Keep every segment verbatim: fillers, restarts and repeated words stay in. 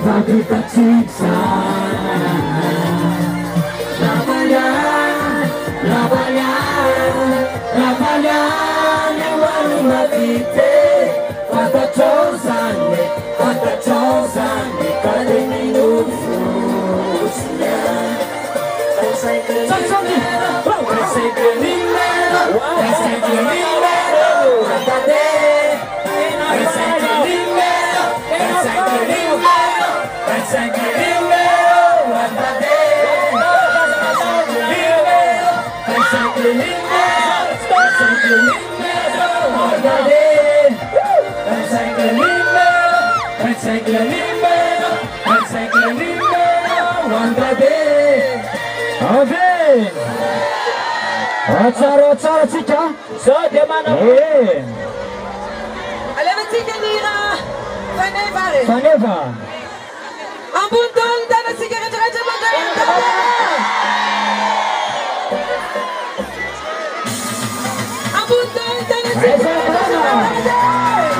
Fabritatica Trabalhar, trabalhar, trabalhar Eu amo uma vida Fantasiosa-me, fantasiosa-me Cada minuto É sempre dinheiro, é sempre dinheiro É sempre dinheiro, verdadeiro É sempre dinheiro, é sempre dinheiro É sempre dinheiro, verdadeiro É sempre dinheiro, é sempre dinheiro, verdadeiro É sempre dinheiro, é sempre dinheiro É sempre dinheiro, verdadeiro Amém! Atsara, atsara, tika! So, dia mana? Eh! Aleva tika nira! Faneva! Faneva! Ampun tol, dana sigaret raja magayan dana! Ampun tol, dana sigaret raja magayan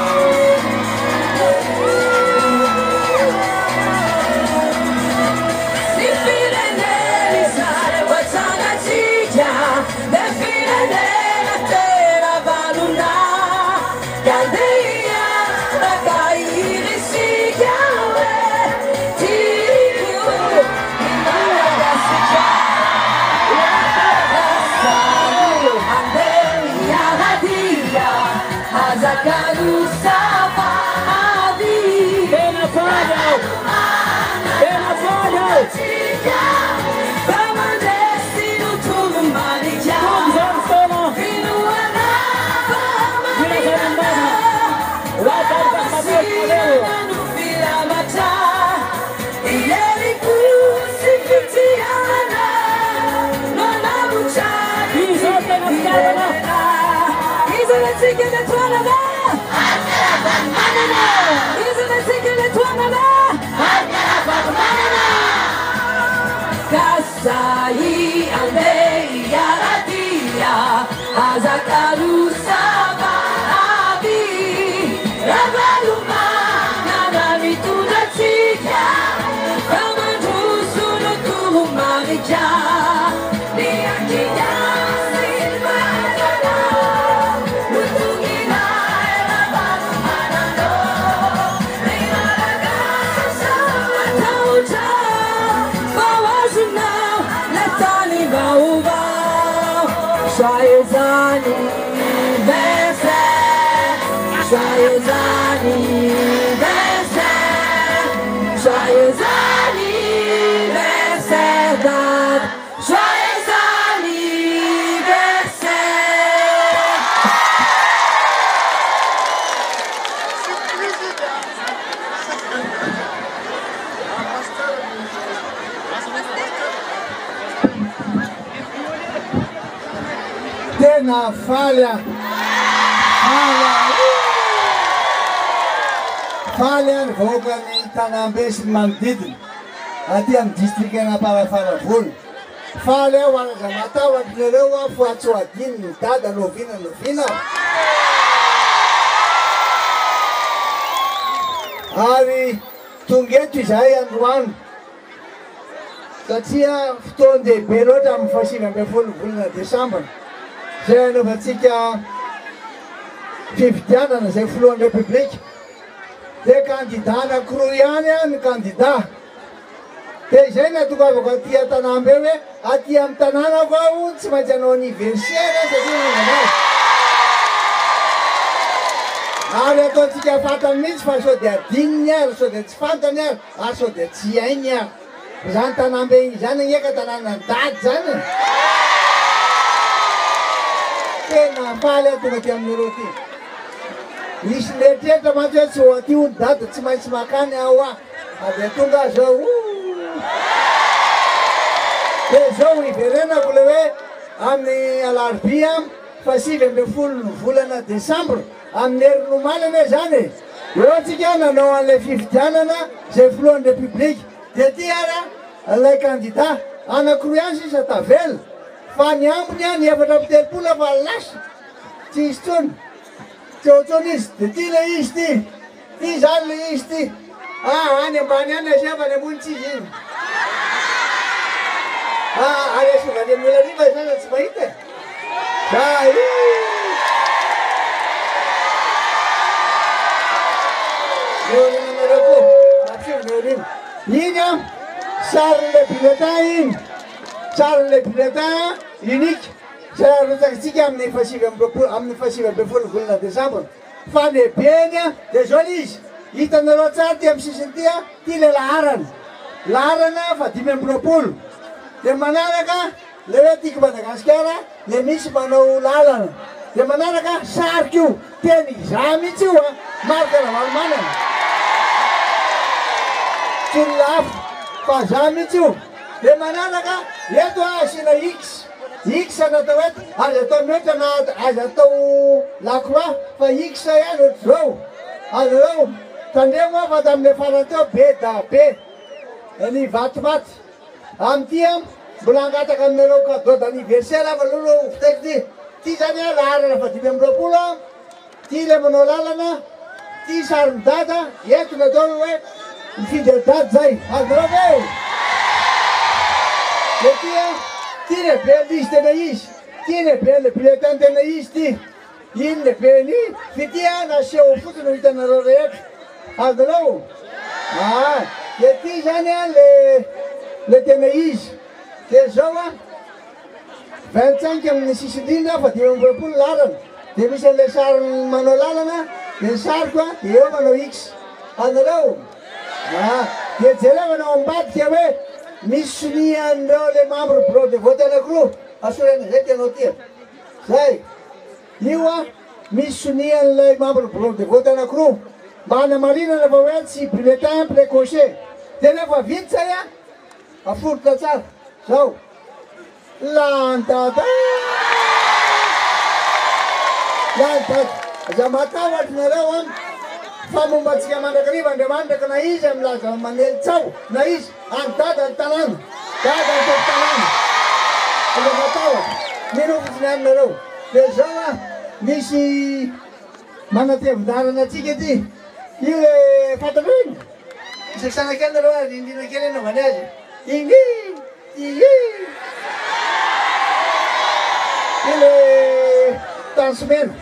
Kasai aldeia radia Azakaru sabarabi Rabaluma Nanami tunatika Kamandu sunu tuhumarija Niakija silvadana Utugina Rabaluma nano Rinaraga Samatauja Joyeux anniversaire, joyeux anniversaire, joyeux anniversaire, dad, joyeux anniversaire. Tena falha, falha, falha voga ny tanambe sy manodidina aty amin'ny distrikena Parafaravolo. Faly aho araza matahotrareo aho fa tsy ho adino ny dada novina novina ary tongeto izahay androany satria fotoan-dehibe loatra amin'ny fahasivy amby folo volana desambra zay anaovantsika fifidianana zay filohan'ny republika dia kandida anankiroa ihany ny kandida dia izay natokavako aty an-tanàmbe hoe aty amin'ny tanànako aho tsy maintsy hanao anniversaire satria nanao ary ataontsika fantany mihitsy fa sao dia adininy ary sao dia tsy fantany ary ary sao dia tsy hainy ary zany tanàmbe zany gneka tanàna dady zany tena faly aho tonga ty amin'ireo ty misy letreritra mantsy hoe tsy ho aty ony dady tsy maintsy makany aho ah dia tonga zao dia zao iverenako le hoe amin'ny alarobia fahasivy amby folo volana desambra amin'ny herinomalana zany eo antsika nanao an'ilay fifidianana zay filohan'ny republika dia ty ara ilay kandida anankiroa ihany sisa tavela fa ny ambony any efatra amby telopolo fa lasa tsy izy tsony tsy ohatsony izy dia ty le izy ty ty zany le izy ty Ah, any ambany any asiavany ambony tsy izy iny. Ah, ary asovany amin'ny olariva zany tsy mahita. Za i. Eo nanareo koa, mampiseho reny. Iny a, sarin'le bulletin iny. Sarin'le bulletin unique. Zay arotsakatsika amin'ny fasivy amby roapolo, amin'ny fasivy amby folo volana desambra. Fa lehibeny a, de zao izy. Hitanareo tsara ty amin'ny sisiny ty a, ty le laharana. Laharana fa dimy amby roapolo. De manaraka, le hoe tiako Madagasikara, le misy manao lalana. De manaraka, sarika io, teny za mihitsy io a, marika ravalomanana. Tsy lafo, fa za mihitsy io. De manaraka, eto a asina X. X natao eto, azo atao metra na azo atao lakroa, fa X ihany ohatry zao. Azo reo, tandremo a fa tamin'le farany teo be da be. Ny vativaty. Amty a, mbola angataka aminareo cadeau d'anniversaire fa aloha fitaiko ty. Ty zany a laharana fa dimy amby roapolo a, ty le manao lalana, ty sarin'ny dada, eto natao hoe mifindra dady zay. Azo reo ve? Le ty a, ty le be l'izy tena izy, ty le be le bulletin tena izy ty. Iny le be ny, fi ty a naseho fotsiny ho hitanareo rehetra. Azo reo? Ah, de ty zany a le le tena izy. De zao a, vingt-cinq amin'ny sisindrindra fa dimy amby roapolo lalana. De misy an'le sary manao lalana, de sariko a, de eo manao X. Azo reo? Ah, de jereo manao ambadika hoe misy soniandreo le membre bureau de vote anankiroa. Asorana zay ty anao ty. Zay. Io a, misy sonian'le membre bureau de vote anankiroa. Mba hanamarinana fa hoe tsy bulletin précoché. De nefa vita zay a, aforitra tsara. Zao. Lantata. Lantata. Aza matahotra nareo a, fa mombatsika mandrakariva Andriamanitra ka na izy milaza manely tsao, na izy any dada ny tanàna, dada ny toky tanàna. Aza matahotra. Minofitsiny aminareo. De zao a, misy manatevin-darana atsika ty. Io le fantatro iny. Isasana kely nareo azy, indrina kely anaovany azy. Ingy, ingy. Io le tansimena.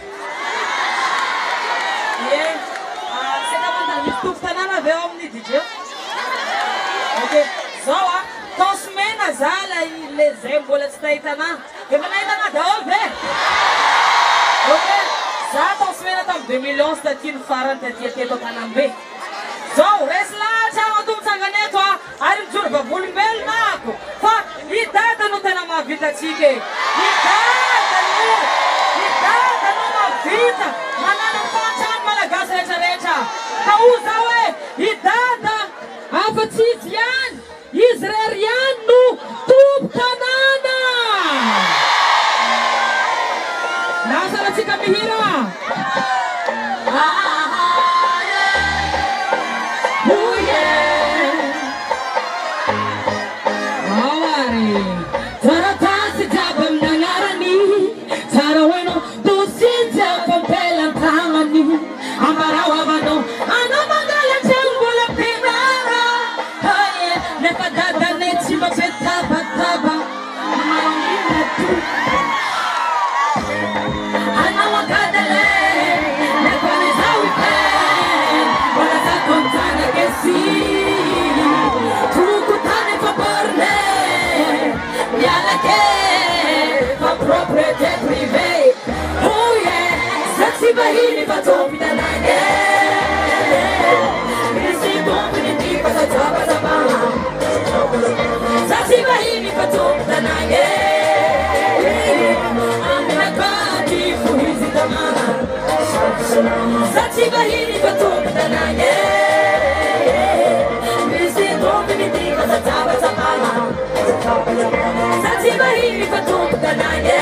Ie, seka mandany misy toko tanàna avy eo amin'ny D J. Okey, zao a, tansimena za le zay mbola tsy tahitanà. Efa nahitanà daholo ve? Okey, za tansimena tamin'ny deux mille onze taty ny farany taty teto Antanambe. Zao, resy lahatra ato mitsangana eto a, ary mijoro vavolombelona ako. Fa i dada no tena mahavita atsika e. I dada no, i dada no mahavita. Manana ny fahatrano malagasy rehetrarehetra. Ka ho zao hoe, i dada afa-tsy izy ihany, izy rery ihany no tompo-tanàna. Lasa ratsika mihira. Bahini patom tanange, misi bombini di pasa taba taba. Sasi bahini patom tanange, amina kati fuhizi tamana. Sasi bahini patom tanange, misi bombini di pasa taba taba. Sasi bahini patom tanange,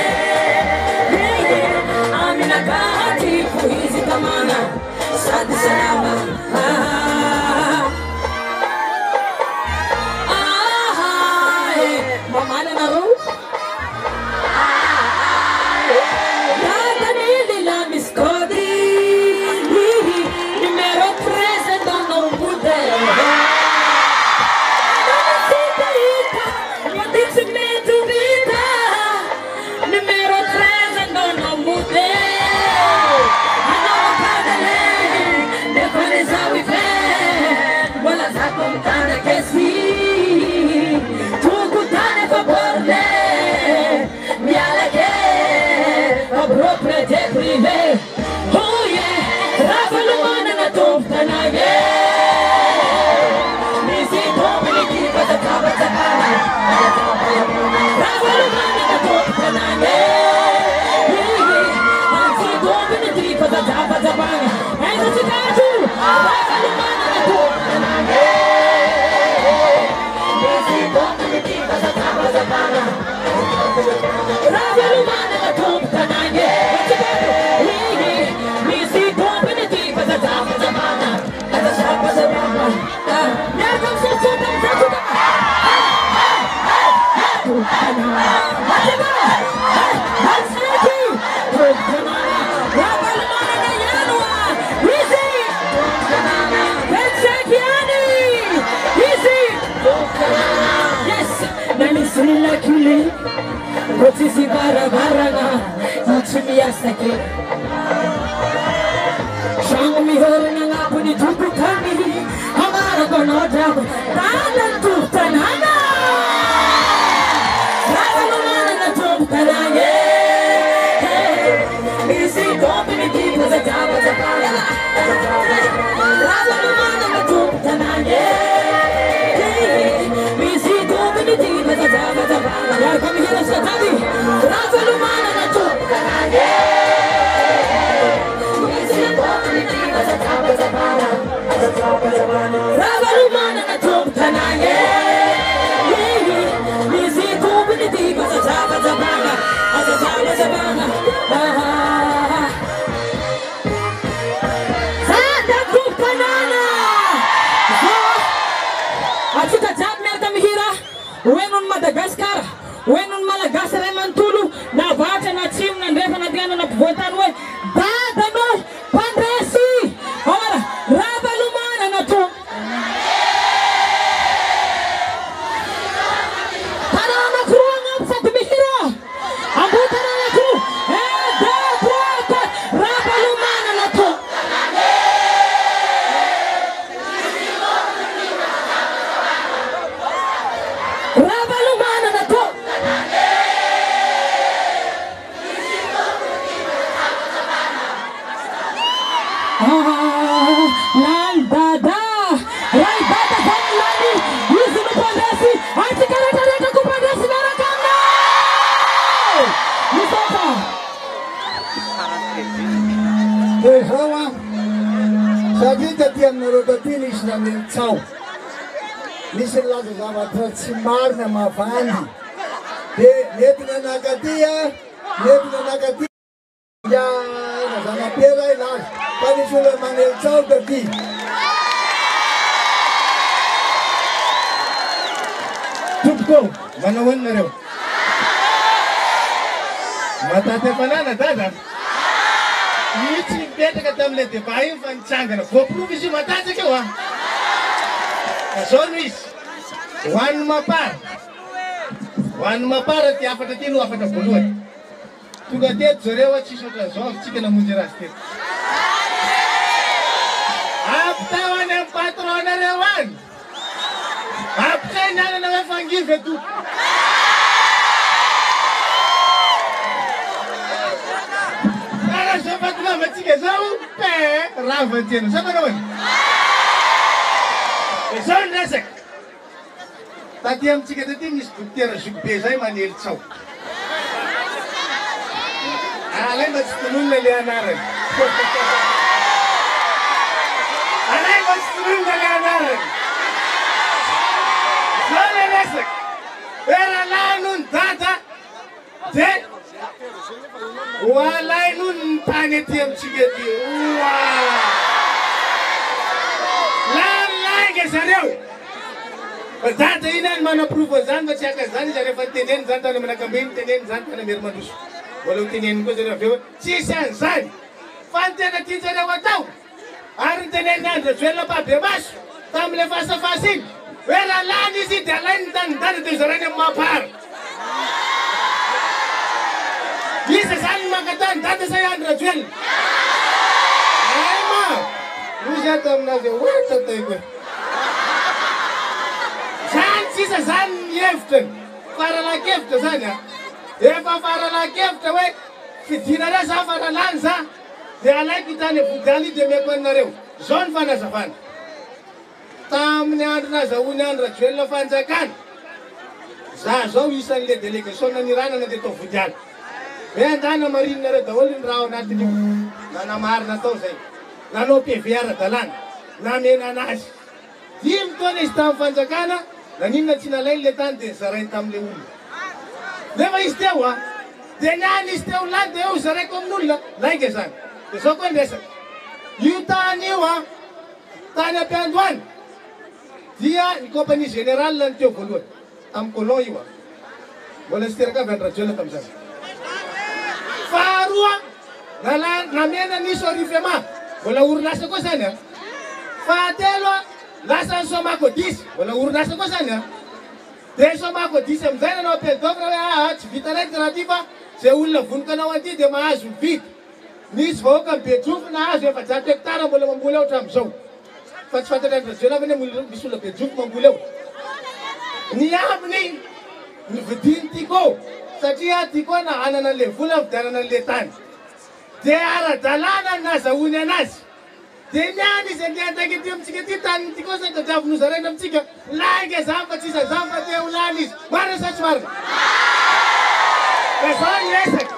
amina kati fuhizi tamana. Sadi salama. Mamana na ro. Dada nili la miscodi. Numero tres kilakili ko tsisy varavarana na tsy miasa kely tragno mihorana agnabony tokotany amarako anao drako tana tombo tanàna razano manana tombo tanàna misy tombo midiva zajavazavana razano manana tombo tanàna misy tombo midiva zajavazavana yarko mihira satady razano manana tombo tanàna Ravalumana na tombo tanàna misy tombo midiva zajavazavana zajavazavana zata tombo tanàna atsika jiaby miaraka mihira oenony Madagasikara oenony Malagasy ray manontolo na avatra na atsimo na andrefa na diana na mpivoatany hoe dadanao mpandresy amara ravalumana na tombo tanàna koroa agnambo sady mihira ambo tanàna koroa un deux trois quatre ravalumana na tombo ravalumana na tombo Lai dada, lai dada zany lany izy no mpandresy antsika rehetrarehetra ko mpandresy miaraka aminao misoka Dia zao a satria taty aminareo taty nisy naneny tsao misy laza zavatra tsy marina mavandy dia mety nanakaty a mety nanakaty ya zanapera ilazy fa nisy olona manely tsao taty Tumpko, manao nareo matate fanana dada io tsy mipetraka tamile débat io fa nitsangana voaprova izy io matanjaka eo a fa zao no izy hoaniny mapara hoaniny mapara ty afatra ty no afatra voalohany tonga teto zareo a tsisy oatra zao tsika namonjy razy teto apitao any amin'ny patron nareo any apitray nianana hoe fangivy eto karaha zao fatonavatsika zao pe ravantiana sa manao any e zao ny resaky taty amitsika taty misy dokotera zokobe zay manely tsao alay mba tsy tononona le anarany alay mba tsy tononona le anarany zao le resaky eralainony dada de hoalainony ny tany aty amitsika ty oa lalainga zareo dada iny any manaprova zany fa tsy aka zany izy rehefa teneny zany tany manakambeny teneny zany tany mery mandroso mbola ho teneniny koa zareo aveo tsisy an'izany fa ny tena tianjareo atao ary ny teneny andra joelona pabe maso tamile fasafasy iny hoe raha lany izy dia alainy tany dada dia zarany amin'ny mampara izy zany mankatany dada say andra joelona ay ma ozy ato aminazy oatra taiko hoe zany tsisa zany ny hevitrany faralakevitra zany a efa faralakevitra hoe fidina reo za faralany za dia alaiko hitany vodialy dia meko aminareo zao ny fanazavana tamin'ny andro nazahoany andro rajoelona fanjakana za zao isan'le délégation naniranana dia tao vodialy hoe andana marinonareo daholo ny raha ao anatin'io nanamarina tao zay nanao P V ara-dalàna namena anazy dimy taona izy tamin'ny fanjakana naninona tsy nalainy le tany dia zarainy tamin'le olona nefa izy teo a dia niany izy teo lany dia eo zaraiko amin'olona lainga zany dia zao koa nresaka io tany io a tany ampiandoany dia ny compagnie générale ny teo voalohany amin'ny colon io a mbola sy teraka avy andrajoelona tamin'izany faharoa namena nisy orifema mbola orinasa koa zany a fahatelo a lasa ny somako disy mbola orinasa koa zany a dia somako disy amin'izay nanao pedofra hoe aha tsy vita raiky raha ty fa zay olona vonoka anao anty dia mahazo vita nisy vahoaka ny Bejofo nahazo efajato hektara mbola mamboly eo hatramin'izao fa tsy fantatra andro lava ne misy olona Bejofo mamboly eo ny aminy ny vidiny tiko satria tiko na anana an'le vola vidianana an'le tany dia ara-dalàna nazahoany anazy dia niany izy andehan-taika ty amintsika ty tany tiko sa tadiavy nozaraina amintsika laika zany fa tsy izany fa te ho lany izy marina sa tsy marina fa zao ny resaka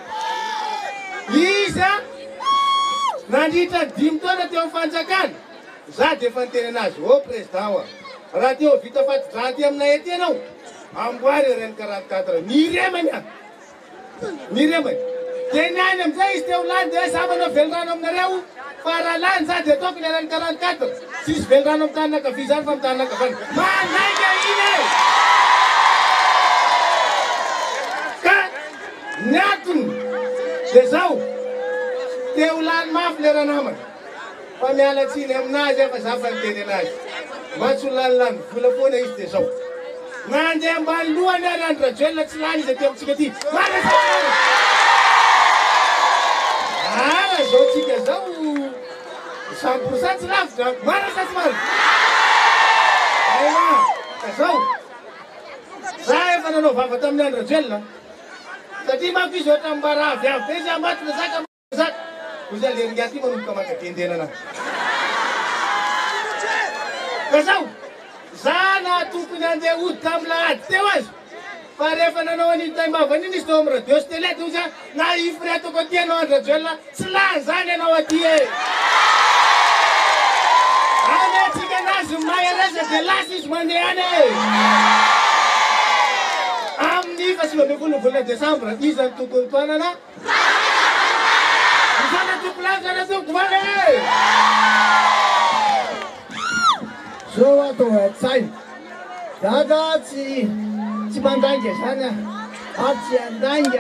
izy a nandritra dimy taona teo amin'ny fanjakana za dia efa niteny anazy o président oa raha teo vita faty-draty aminay ety ianao amboary reny quarante quatre ny remany a ny remany dia niany amin'izay izy teo lany dia za manao velorano aminareo fa raha lany za dia ataoko ny reny quarante quatre tsisy velorano amin'ny tany nakavy zany fa amin'ny tany nakavany mandaika iny e ka ny atony dia zao teo lany mafy le raha namana fa miala tsiny aminazy efa za fa niteny anazy mba tsy ho lanilany vola foana izy dia zao nandeha ambany lohany ary andro rajoelona tsy lany izy ateo amintsika ty mara sa ara zao tsika zao cent pourcent tsy lavitra mara sa tsy marina aina ka zao za efa nanao vava tamin'ny andro rajoelona satria manko izy ohatra mba raha avy avy be izy ambatona zaka zaka ozy aleringa ty manomboka makadendenana ka zao za na tompony andeha hoditra amin'ny lahady teo azy fa rehefa nanao an'iny taim-bavany iny izy teo amin'ny radio sy télé teo za na ify retako aty anao andro rajoelona tsy lany zany anao aty e ameatsika anazy mahereza dia lasa izy mandeha any e amin'ny fa sivy amby folo volana desambra izany tokony toanana izana tokolavy zana toko vale e zao atao atsay daga tsy tsy mandanga zany a ary tsy andanga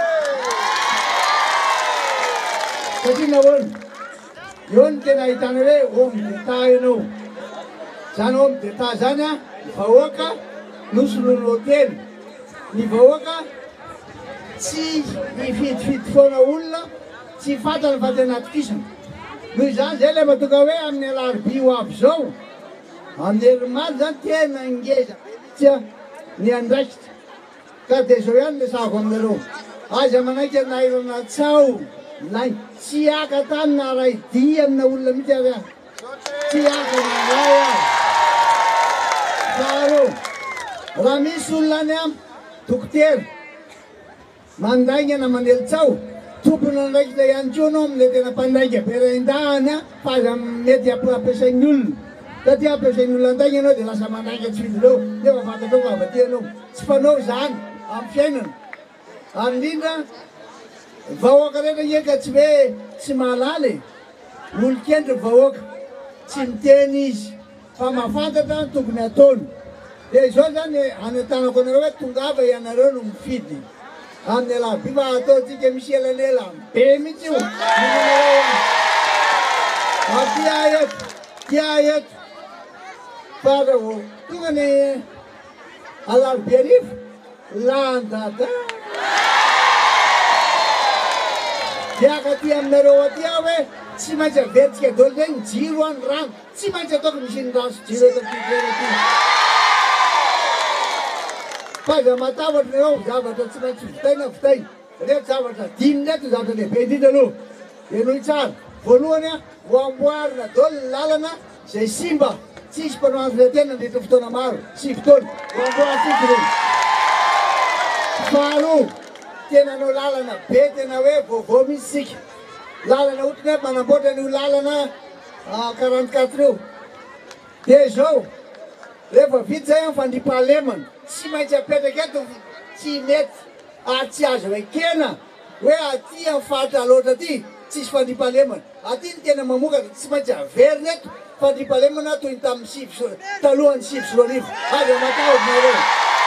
satria nahoana eo ny tena ahitana hoe homy deta ianao zany homy deta zany a ny vahoaka nosolono hôtely ny vahoaka tsy hifidifidy foana olona tsy fatana fa tena atokisana noho izany zay le matonga hoe amin'ny alarobia ho avy zao amin'ny herimaly zany tena ngeza tsya ny andraikitra ka dia zao ihany le sahako aminareo aza manaiky nairana tsao nay tsy aka tamina raidia amina olona mihitsy ary a tsy aka nanay a faharoa raha misy olona any am dokotera mandaingana manely tsao tompony andraikitra ihany ko anao amile tena mpandainga berendahany a fa aza mety ampiasain'ny olona satria ampiasain'ny olona andaigna anao dia lasa mandainga tsy fidinao nefa fantatrao fa avaty anao tsy fanao zany amin'ny fiainana andrindra vahoaka rehetra eka tsy hoe tsy mahalala e olo-kendry vahoaka tsy miteny izy fa mahafantatra ny tokony ataony dia izao zany anatanako anareo hoe tongava ianareo no mifidy amin'ny alabi fa ataotsika misy elanela be mihitsy io atia eto tia eto fa raha tonga ny alarobia arivo landada diaka ty aminareo aty aho hoe tsy maintsy averitsika dolo zay ny jiro any rano tsy maintsy ataoko misy ny rano sy jiro eto amtytoera ty fa za matavatry nareo zavatra tsy maintsy vitaina vitay reto zavatra dimy reto zavatra lehibe indrindra aloha dia noho tsara voalohany a ho amboarina dolo ny lalana zay simba tsisy mpanao entretien nandritra fotoana maro sy fotoana ho amboary tsisy reny faharoa tena anao lalana be tena hoe vaovao misy sika lalana ohatrany hoe manamboatra an'io lalana quarante quatre io dia zao rehefa vita zay am'fandripahalemana tsy maintsy apetraka eto tsy mety ary tsy azo ekena hoe aty amin'ny faritra loatra aty tsisy fandripahalemana aty ny tena mamokatra tsy maintsy averina eto fandripahalemana toy ny tamin'ny sivy talohany sivy sy roa arivo azy amatahodinareo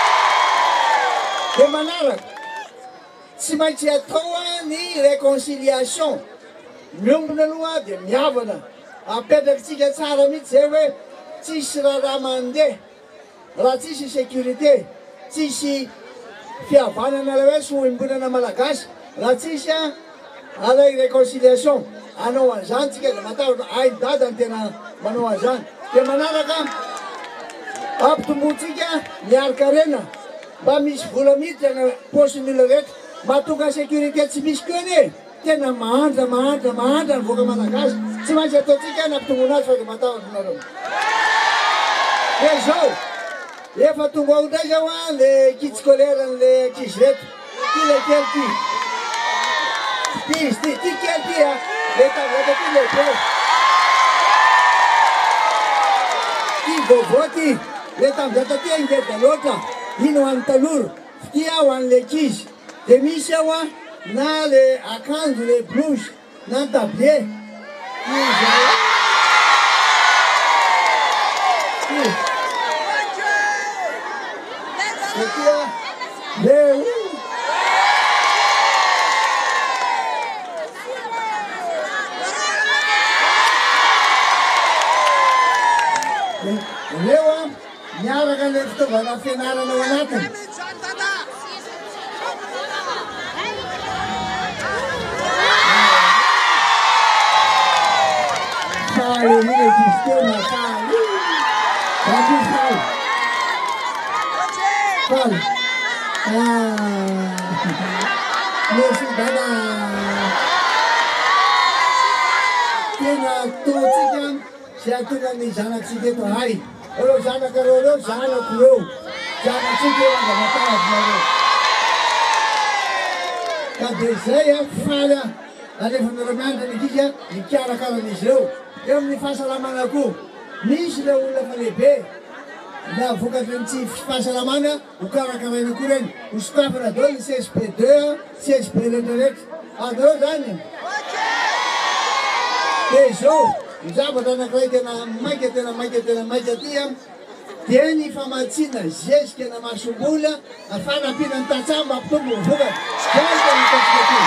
dia manaraka tsy maintsy atao ny réconciliation miombona aloha dia miavana apetrakatsika tsara mihitsy zay hoe tsisy raha raha mandeha raha tsisy sécurité tsisy fihavanana le hoe soembonana malagasy raha tsisy a alay réconciliation anao an'izany tsika de matahotra ay dada ny tena manao an'izany de manaraka ampitombotsika miaraka rena mba misy vola miditra na posin'olo rehetra mahatonga sécurité tsy misy keny tena mahandra mahandra mahandra ny voaka malagasy tsy maintsy ataotsika nampitomboana azy fa de matahotra nareo de zao efa tonga ao ndray zao a le kitsikoleran'le ankizy reto ty le kely ty ty izy ty ty kely ty a le tavata ty lehibe ty vovô ty le tavata ty ingeda loatra ino ho an'ny tanora ty ao an'le ankizy de misy ao a na le akanjo le blouse na tabie le leo a miaraka le fitaovana fianarana ao anatiny faly iny existena faly faly faly faly mesy dana tena totsika sy atonga ny zanatsika eto hay reo zanaka reo reo zanako reo zanatsika eo angamatavina reo ka de zay a faly a alefanaramiandra nikizy a nikarakaran'izy reo eo amin'ny fahasalamana koa misy le olona fa lehibe na vokatry ny tsy fahasalamana ho karakaraina koa reny ho sokafana dao ny C S P deux C S P rehetrarehetra andreo zany de zao zavatra anankiray tena maika tena maika tena maika ty a dia ny famatsiana zezika na masombola afanampiana ny tatsamba ampitombo vokatra zay tena ataotsika ty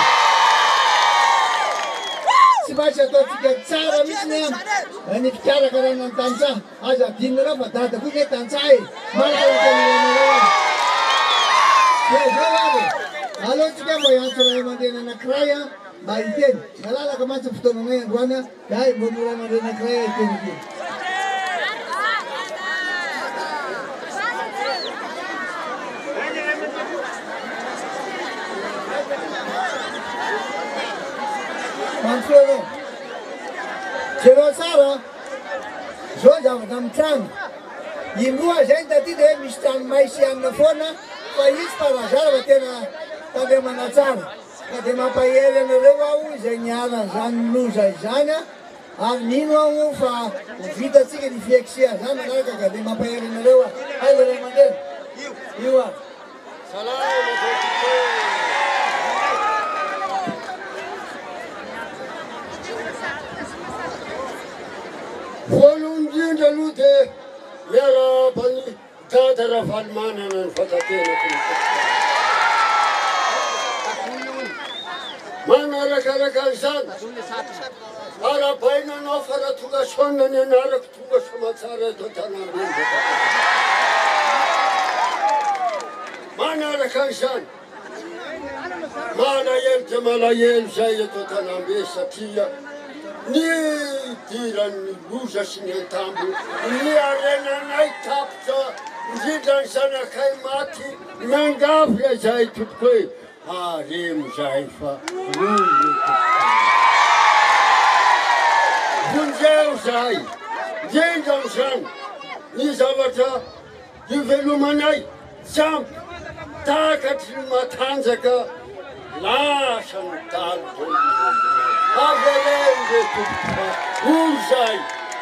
tsy maintsy ataotsika tsara mihitsy ny ny fikarakarana ny tantsaha aza adinina fa dada koa ny tantsaha e malalaka nyanareo de zao aby alohatsika mba hiantso ray aman-dreny anankiray a mba hiteny malalaka mantsy fotoananay androany a de ay mba mora aman-dreny anankiray a hiteny ty mantsolo zero tsara zao zavatra amin'ny trano indroa zay taty de misy trano maisy anina foana fa izy parazara fa tena tandremana tsara ka de mampahery anareo aho zay niara zany loza izany a ary mino aho fa vitatsika ny fieksia zany manaraka ka de mampahery anareo a ay le ray aman-dreny io a voalohany indrindra aloha de miarabany dada raha valimanana ny fatatenako manarakaraka an'izany arabainanao fa raha tonga saona ny anarako tonga somatsara eto tanambe manaraka an'izany malahelo de malahelo zay eto tanambe satria ny diran'ny loza sy ny antambo ny arenanay tapitra indrindra ny zanakay maty mangavy zay totoko hoe aremo zay fa vonjeo zay indrindra am'izany ny zavatra ivelomanay tsampy takatry ny matanjaka lasa ny talo avelende tompoka olo zay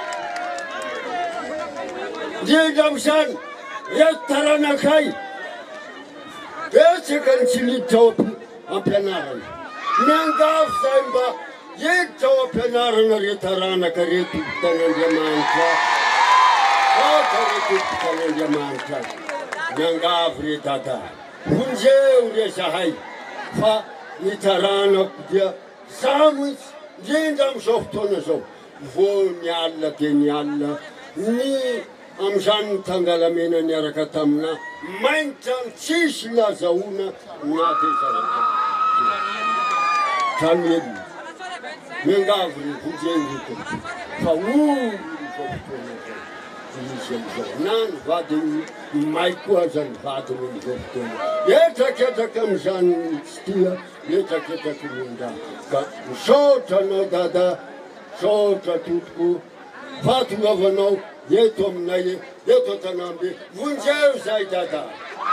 indrindra am'izany reto taranakay betsaka ny tsy liditra ao ampianarana miangavy zay mba iditra ao ampianarana re taranaka reto tan'Andriamanitra ata reto tan'Andriamanitra miangavy re dada vonjeo re zahay fa ny taranako dia za mihitsy indrindra am'izao fotoana zao vo ny alina de ny alina ny am'izany tangalamena niaraka tamina maintrany tsisy nazahoana na dia zaraka tranoely miangavy ny vojeniko fa olo zao fotoana zao izy am'izao na ny vadiny may koa zany vadiny am'izao fotoana etraketraka am'izany tsy tia etraketraky mindra ka misaotra anao dada saotra totoko fatongavanao eto aminay eto an-tanambe vonjeo zay dada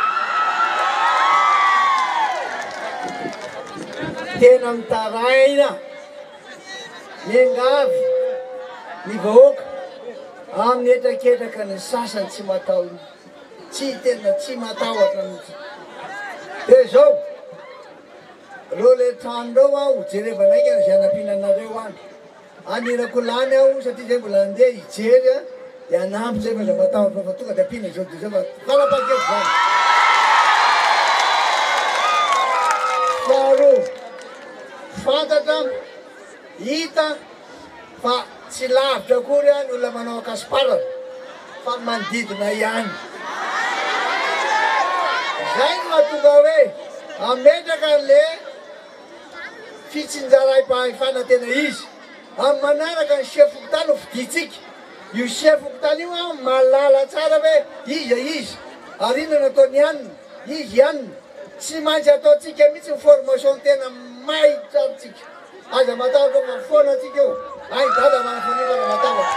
tena mitaraina miangavy ny vahoaka amin'ny etraketraka ny sasany tsy matao tsy tena tsy matahotra mihitsy dia zao reo le tranondreo a ho jerevanaika zy anam-pihinanareo any anirako lany aho satria zay mbola andeha hijery a dia anampy zay fa matahotra fa tonga dia ampina zao dia zay fa farapakeky zany faharoa fantatra hita fa tsy lavitra akory a ny olona manao akasiparana fa manodidina ihany zay no mahatonga hoe ametraka an'le fitsinjaram-pahafanatena izy amin'ny manaraka ny chefokotany ho fiditsika io chefokotany io a malala tsara hoe iza izy ary ino nataony hanina izy hanina tsy maintsy ataotsika mihitsy ny formation tena may tsaratsika aza matahotra fa foana atsika io ay dada manafanefana matahotra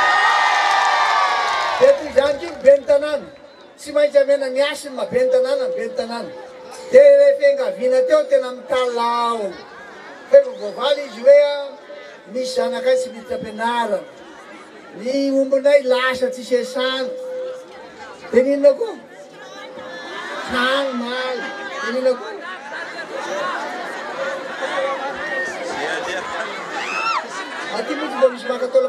dia toy izany ko beny tanàna tsy maintsy amena ny asiny mabeny tanàna beny tanàna dia rehefa engaviana teo tena mitalao fa voavaly izy hoe a misy zanakay tsy miditra ampianarana ny ombonay lasa tsy sesana dia ninona koa tany maly dia ninona koa aty mihitsy mba misy makatôla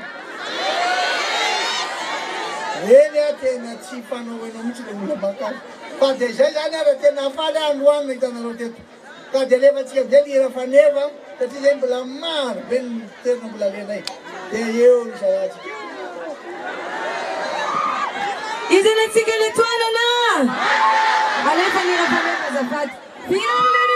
reny a tena tsy fanaoanao mihitsy le mila makao fa dia zay zany ara tena afaly androanina hitanareo teto ka dia lefatsika amizay lira fanefa satria zay mbola maro be ny terina mbola lenay dia eo ny saratsika izy natsika le toanana alefa nira fanefa azafady